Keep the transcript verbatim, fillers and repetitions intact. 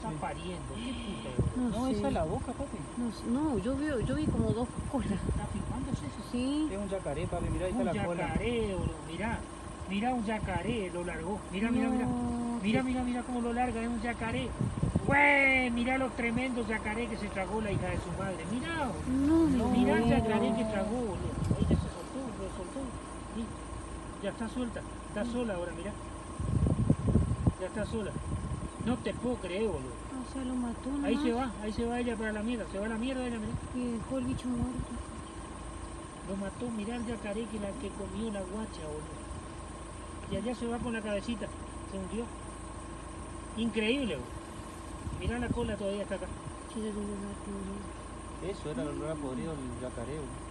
está Sí. pariendo, qué puta. No, No, sé. esa es la boca, papi. No, sé, no, yo, veo, yo vi como dos colas. ¿Está filmándose eso? Sí. Es un yacaré, papi, mirá, ahí Un está la cola. yacaré, boludo, mirá. Mirá un yacaré, lo largó. Mira, mira, mira. No, Mira, qué- mira, mira cómo lo larga, es un yacaré. ¡Güey! Mira los tremendos yacaré que se tragó la hija de su madre. Mirá, No, No, me mira el muero. yacaré que tragó, boludo. Ahí ya se soltó, lo soltó. Sí. Ya está suelta, está sola ahora, mirá. Ya está sola. No te puedo creer, boludo. O sea, lo mató nomás. Ahí se va, ahí se va ella para la mierda. Se va a la mierda ella, mirá. Y dejó el bicho muerto. Lo mató, mirá el yacaré que la que comió la guacha, boludo. Y allá se va con la cabecita. Se hundió. Increíble, boludo. Mirá la cola todavía está acá. Sí, le dio la pena. Eso era lo que podrido el yacaré, boludo.